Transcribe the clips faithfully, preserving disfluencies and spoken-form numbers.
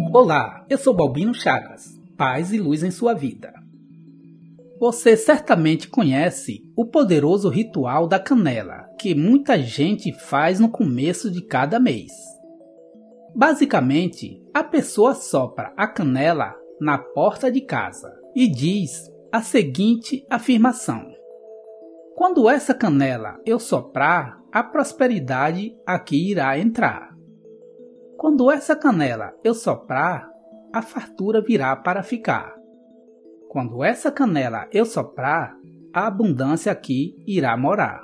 Olá, eu sou Balbino Chagas, paz e luz em sua vida. Você certamente conhece o poderoso ritual da canela, que muita gente faz no começo de cada mês. Basicamente, a pessoa sopra a canela na porta de casa e diz a seguinte afirmação: quando essa canela eu soprar, a prosperidade aqui irá entrar. Quando essa canela eu soprar, a fartura virá para ficar. Quando essa canela eu soprar, a abundância aqui irá morar.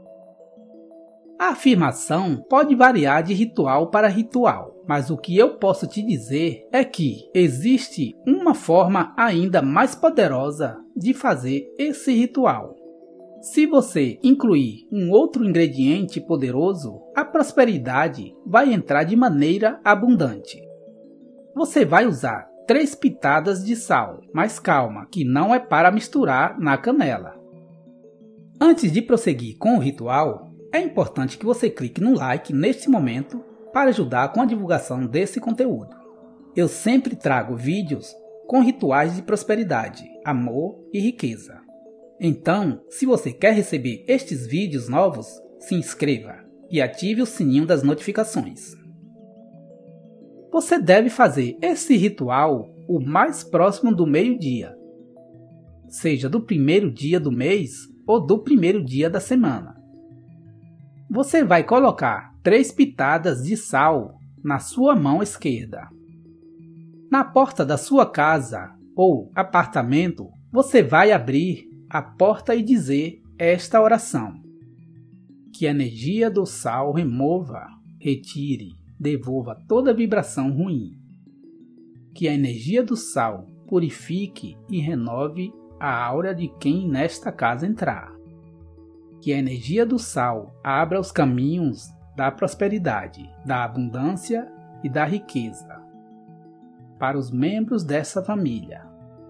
A afirmação pode variar de ritual para ritual, mas o que eu posso te dizer é que existe uma forma ainda mais poderosa de fazer esse ritual. Se você incluir um outro ingrediente poderoso, a prosperidade vai entrar de maneira abundante. Você vai usar três pitadas de sal, mas calma, que não é para misturar na canela. Antes de prosseguir com o ritual, é importante que você clique no like neste momento para ajudar com a divulgação desse conteúdo. Eu sempre trago vídeos com rituais de prosperidade, amor e riqueza. Então, se você quer receber estes vídeos novos, se inscreva e ative o sininho das notificações. Você deve fazer esse ritual o mais próximo do meio-dia, seja do primeiro dia do mês ou do primeiro dia da semana. Você vai colocar três pitadas de sal na sua mão esquerda. Na porta da sua casa ou apartamento, você vai abrir a porta e dizer esta oração: que a energia do sal remova, retire, devolva toda vibração ruim. Que a energia do sal purifique e renove a aura de quem nesta casa entrar. Que a energia do sal abra os caminhos da prosperidade, da abundância e da riqueza para os membros dessa família.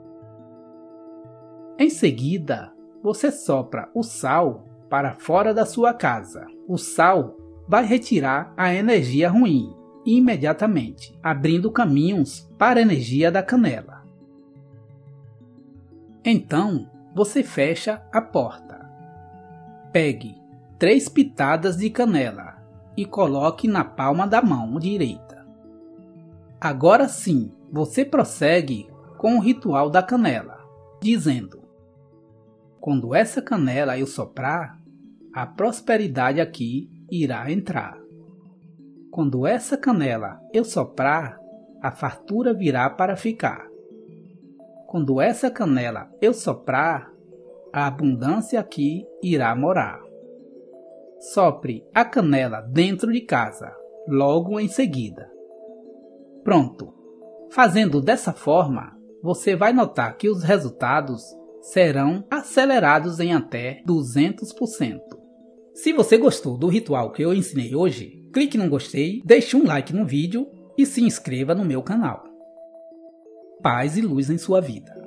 Em seguida, você sopra o sal para fora da sua casa. O sal vai retirar a energia ruim imediatamente, abrindo caminhos para a energia da canela. Então, você fecha a porta. Pegue três pitadas de canela e coloque na palma da mão direita. Agora sim, você prossegue com o ritual da canela, dizendo: quando essa canela eu soprar, a prosperidade aqui irá entrar. Quando essa canela eu soprar, a fartura virá para ficar. Quando essa canela eu soprar, a abundância aqui irá morar. Sopre a canela dentro de casa, logo em seguida. Pronto! Fazendo dessa forma, você vai notar que os resultados serão acelerados em até duzentos por cento. Se você gostou do ritual que eu ensinei hoje, clique no gostei, deixe um like no vídeo e se inscreva no meu canal. Paz e luz em sua vida.